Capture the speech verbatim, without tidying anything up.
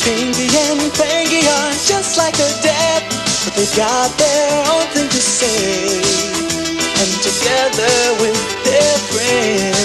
Pinky and Panky are just like a dad, but they've got their own thing to say. And together with their friends,